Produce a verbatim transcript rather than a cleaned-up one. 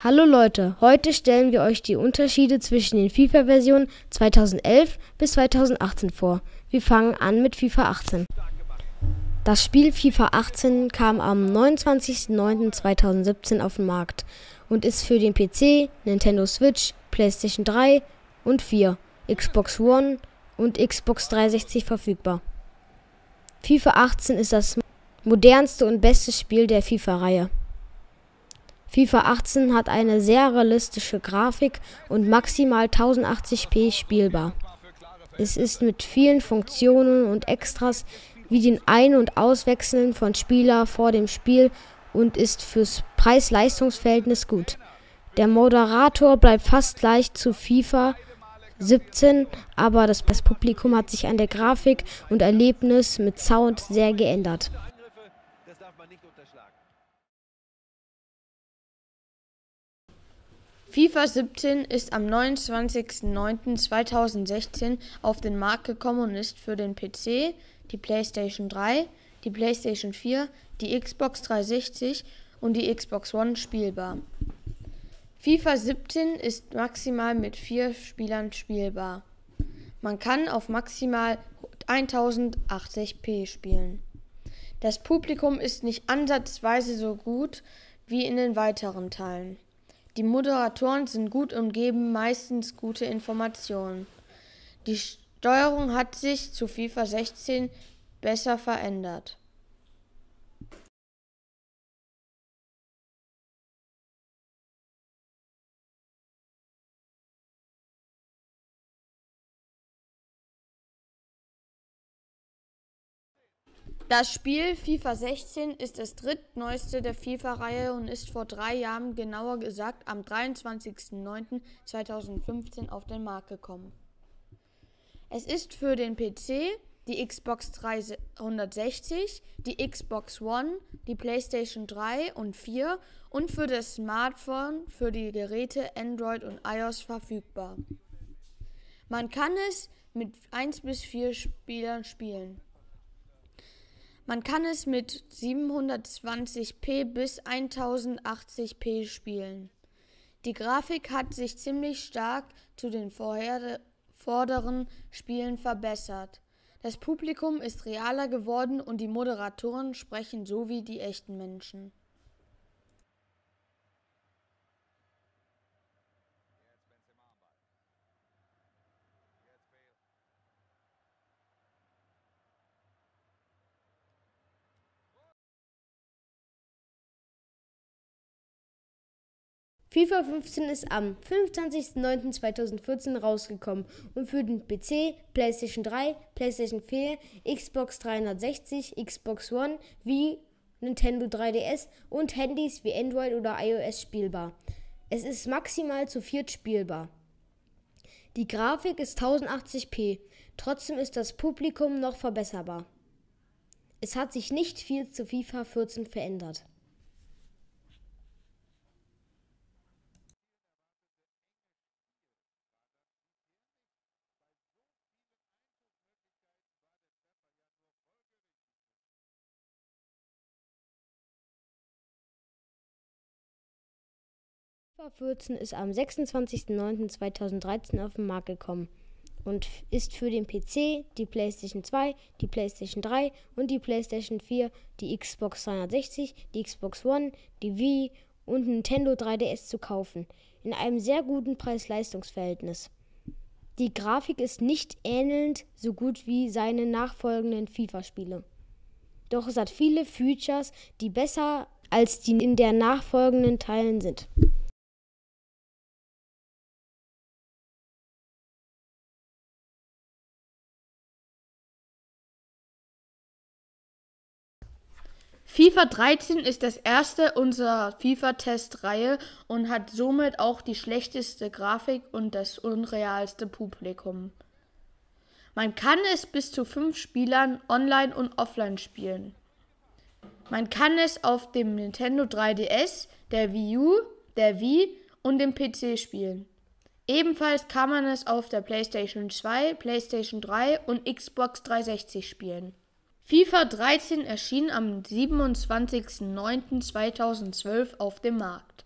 Hallo Leute, heute stellen wir euch die Unterschiede zwischen den FIFA-Versionen zweitausendelf bis zweitausendachtzehn vor. Wir fangen an mit FIFA achtzehn. Das Spiel FIFA achtzehn kam am neunundzwanzigsten neunten zweitausendsiebzehn auf den Markt und ist für den P C, Nintendo Switch, PlayStation drei und vier, Xbox One und Xbox dreihundertsechzig verfügbar. FIFA achtzehn ist das modernste und beste Spiel der FIFA-Reihe. FIFA achtzehn hat eine sehr realistische Grafik und maximal tausendachtzig p spielbar. Es ist mit vielen Funktionen und Extras wie dem Ein- und Auswechseln von Spieler vor dem Spiel und ist fürs Preis-Leistungs-Verhältnis gut. Der Moderator bleibt fast gleich zu FIFA siebzehn, aber das Publikum hat sich an der Grafik und Erlebnis mit Sound sehr geändert. FIFA siebzehn ist am neunundzwanzigsten neunten zweitausendsechzehn auf den Markt gekommen und ist für den P C, die PlayStation drei, die PlayStation vier, die Xbox dreihundertsechzig und die Xbox One spielbar. FIFA siebzehn ist maximal mit vier Spielern spielbar. Man kann auf maximal tausendachtzig p spielen. Das Publikum ist nicht ansatzweise so gut wie in den weiteren Teilen. Die Moderatoren sind gut und geben meistens gute Informationen. Die Steuerung hat sich zu FIFA sechzehn besser verändert. Das Spiel FIFA sechzehn ist das drittneueste der FIFA-Reihe und ist vor drei Jahren, genauer gesagt am dreiundzwanzigsten neunten zweitausendfünfzehn auf den Markt gekommen. Es ist für den P C, die Xbox dreihundertsechzig, die Xbox One, die PlayStation drei und vier und für das Smartphone für die Geräte Android und iOS verfügbar. Man kann es mit eins bis vier Spielern spielen. Man kann es mit siebenhundertzwanzig p bis tausendachtzig p spielen. Die Grafik hat sich ziemlich stark zu den vorderen Spielen verbessert. Das Publikum ist realer geworden und die Moderatoren sprechen so wie die echten Menschen. FIFA fünfzehn ist am fünfundzwanzigsten neunten zweitausendvierzehn rausgekommen und für den P C, PlayStation drei, PlayStation vier, Xbox dreihundertsechzig, Xbox One, Wii, Nintendo drei D S und Handys wie Android oder iOS spielbar. Es ist maximal zu viert spielbar. Die Grafik ist tausendachtzig p, trotzdem ist das Publikum noch verbesserbar. Es hat sich nicht viel zu FIFA vierzehn verändert. FIFA vierzehn ist am sechsundzwanzigsten neunten zweitausenddreizehn auf den Markt gekommen und ist für den P C, die PlayStation zwei, die PlayStation drei und die PlayStation vier, die Xbox dreihundertsechzig, die Xbox One, die Wii und Nintendo drei D S zu kaufen, in einem sehr guten Preis-Leistungs-Verhältnis. Die Grafik ist nicht ähnelnd so gut wie seine nachfolgenden FIFA-Spiele. Doch es hat viele Features, die besser als die in der nachfolgenden Teilen sind. FIFA dreizehn ist das erste unserer FIFA-Testreihe und hat somit auch die schlechteste Grafik und das unrealste Publikum. Man kann es bis zu fünf Spielern online und offline spielen. Man kann es auf dem Nintendo drei D S, der Wii U, der Wii und dem P C spielen. Ebenfalls kann man es auf der PlayStation zwei, PlayStation drei und Xbox dreihundertsechzig spielen. FIFA dreizehn erschien am siebenundzwanzigsten neunten zweitausendzwölf auf dem Markt.